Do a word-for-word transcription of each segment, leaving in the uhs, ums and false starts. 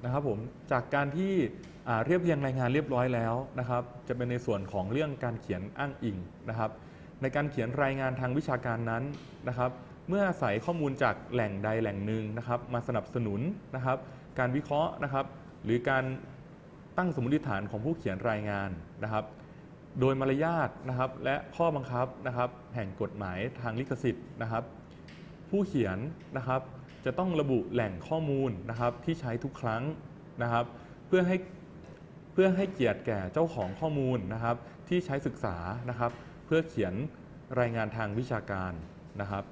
นะครับผมจากการที่เรียบเรียงรายงานเรียบร้อยแล้วนะครับจะเป็นในส่วนของเรื่องการเขียนอ้างอิงนะครับในการเขียนรายงานทางวิชาการนั้นนะครับเมื่ออาศัยข้อมูลจากแหล่งใดแหล่งหนึ่งนะครับมาสนับสนุนนะครับการวิเคราะห์นะครับหรือการตั้งสมมติฐานของผู้เขียนรายงานนะครับโดยมารยาทนะครับและข้อบังคับนะครับแห่งกฎหมายทางลิขสิทธิ์นะครับผู้เขียนนะครับจะต้องระบุแหล่งข้อมูลนะครับที่ใช้ทุกครั้งนะครับเพื่อให้เพื่อให้เกียรติแก่เจ้าของข้อมูลนะครับที่ใช้ศึกษานะครับเพื่อเขียนรายงานทางวิชาการนะครับ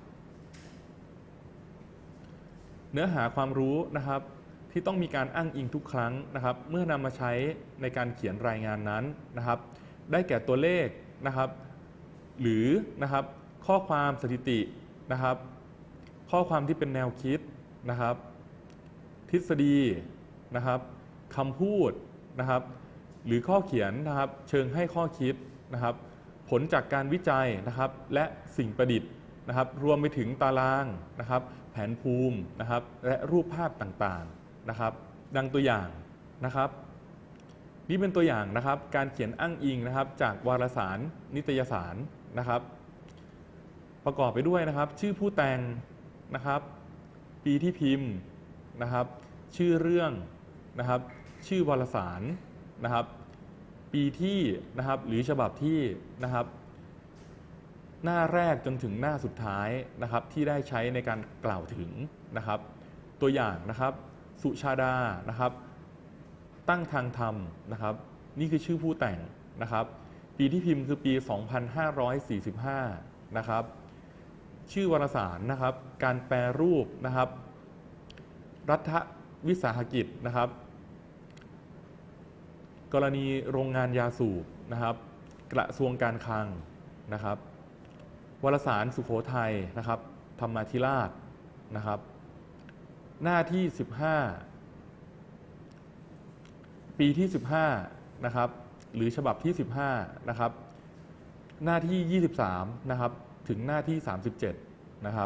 เนื้อหาความรู้นะครับที่ต้องมีการอ้างอิงทุกครั้งนะครับเมื่อนำมาใช้ในการเขียนรายงานนั้นนะครับได้แก่ตัวเลขนะครับหรือนะครับข้อความสถิตินะครับข้อความที่เป็นแนวคิดนะครับทฤษฎีนะครับคำพูดนะครับหรือข้อเขียนนะครับเชิงให้ข้อคิดนะครับผลจากการวิจัยนะครับและสิ่งประดิษฐ์นะครับรวมไปถึงตารางนะครับแผนภูมินะครับและรูปภาพต่างๆนะครับดังตัวอย่างนะครับนี่เป็นตัวอย่างนะครับการเขียนอ้างอิงนะครับจากวารสารนิตยสารนะครับประกอบไปด้วยนะครับชื่อผู้แต่งนะครับปีที่พิมพ์นะครับชื่อเรื่องนะครับชื่อวารสารนะครับปีที่นะครับหรือฉบับที่นะครับหน้าแรกจนถึงหน้าสุดท้ายนะครับที่ได้ใช้ในการกล่าวถึงนะครับตัวอย่างนะครับสุชาดานะครับตั้งทางธรรมนะครับนี่คือชื่อผู้แต่งนะครับปีที่พิมพ์คือปี สองพันห้าร้อยสี่สิบห้า นะครับชื่อวารสารนะครับการแปรรูปนะครับรัฐวิสาหกิจนะครับกรณีโรงงานยาสูบนะครับกระทรวงการคลังนะครับวารสารสุโขทัยนะครับธรรมาธิราชนะครับหน้าที่สิบห้าปีที่สิบห้านะครับหรือฉบับที่สิบห้านะครับหน้าที่ยี่สิบสามนะครับถึงหน้าที่สามสิบเจ็ดนะครับ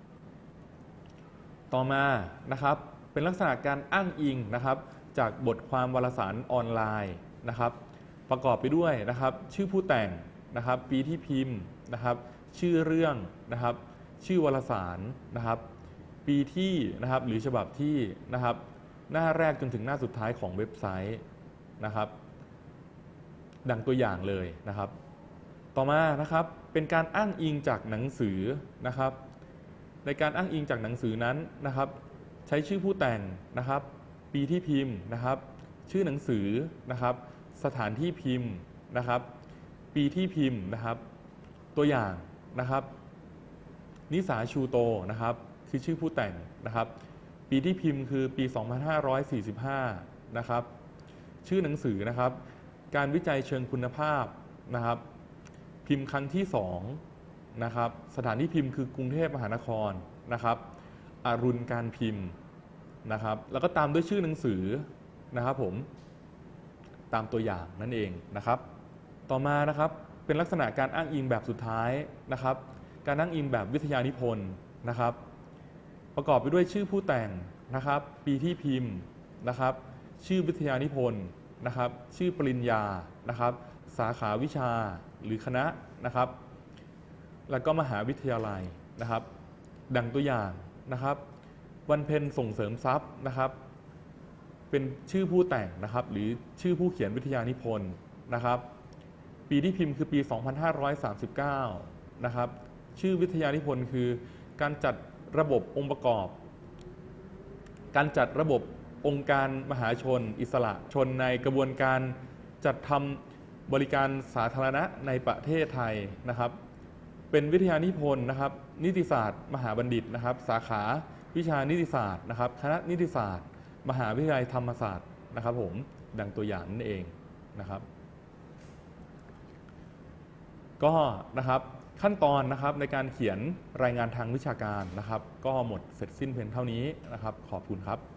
ต่อมานะครับเป็นลักษณะการอ้างอิงนะครับจากบทความวารสารออนไลน์นะครับประกอบไปด้วยนะครับชื่อผู้แต่งนะครับปีที่พิมพ์นะครับชื่อเรื่องนะครับชื่อวารสารนะครับปีที่นะครับหรือฉบับที่นะครับหน้าแรกจนถึงหน้าสุดท้ายของเว็บไซต์นะครับดังตัวอย่างเลยนะครับต่อมานะครับเป็นการอ้างอิงจากหนังสือนะครับในการอ้างอิงจากหนังสือนั้นนะครับใช้ชื่อผู้แต่งนะครับปีที่พิมพ์นะครับชื่อหนังสือนะครับสถานที่พิมพ์นะครับปีที่พิมพ์นะครับตัวอย่างนะครับนิสาชูโตนะครับคือชื่อผู้แต่งนะครับปีที่พิมพ์คือปี สองพันห้าร้อยสี่สิบห้า นะครับชื่อหนังสือนะครับการวิจัยเชิงคุณภาพนะครับพิมพ์ครั้งที่สองนะครับสถานที่พิมพ์คือกรุงเทพมหานครนะครับอรุณการพิมพ์นะครับแล้วก็ตามด้วยชื่อหนังสือนะครับผมตามตัวอย่างนั่นเองนะครับต่อมานะครับเป็นลักษณะการอ้างอิงแบบสุดท้ายนะครับการอ้างอิงแบบวิทยานิพนธ์นะครับประกอบไปด้วยชื่อผู้แต่งนะครับปีที่พิมพ์นะครับชื่อวิทยานิพนธ์นะครับชื่อปริญญานะครับสาขาวิชาหรือคณะนะครับแล้วก็มหาวิทยาลัยนะครับดังตัวอย่างนะครับวันเพ็ญส่งเสริมทรัพย์นะครับเป็นชื่อผู้แต่งนะครับหรือชื่อผู้เขียนวิทยานิพนธ์นะครับปีที่พิมพ์คือปี สองพันห้าร้อยสามสิบเก้า นะครับชื่อวิทยานิพนธ์คือการจัดระบบองค์ประกอบการจัดระบบองค์การมหาชนอิสระชนในกระบวนการจัดทำบริการสาธารณะในประเทศไทยนะครับเป็นวิทยานิพนธ์นะครับนิติศาสตร์มหาบัณฑิตนะครับสาขาวิชานิติศาสตร์นะครับคณะนิติศาสตร์มหาวิทยาลัยธรรมศาสตร์นะครับผมดังตัวอย่างนั่นเองนะครับก็นะครับขั้นตอนนะครับในการเขียนรายงานทางวิชาการนะครับก็หมดเสร็จสิ้นเพียงเท่านี้นะครับขอบคุณครับ